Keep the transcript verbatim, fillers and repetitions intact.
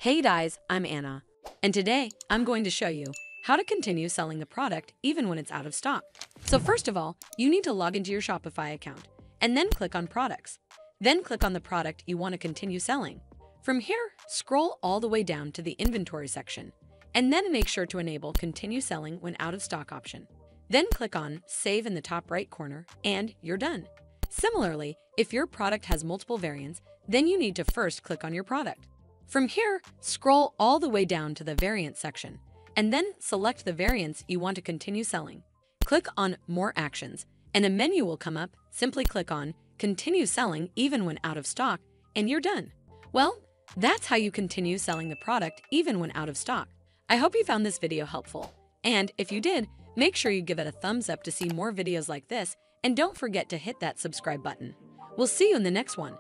Hey guys, I'm Anna, and today I'm going to show you how to continue selling the product even when it's out of stock. So first of all, you need to log into your Shopify account and then click on Products. Then click on the product you want to continue selling. From here, scroll all the way down to the Inventory section, and then make sure to enable Continue Selling when out of stock option. Then click on Save in the top right corner, and you're done. Similarly, if your product has multiple variants, then you need to first click on your product. From here, scroll all the way down to the Variant section, and then select the variants you want to continue selling. Click on More Actions, and a menu will come up. Simply click on Continue Selling even when out of stock, and you're done. Well, that's how you continue selling the product even when out of stock. I hope you found this video helpful, and if you did, make sure you give it a thumbs up to see more videos like this, and don't forget to hit that subscribe button. We'll see you in the next one.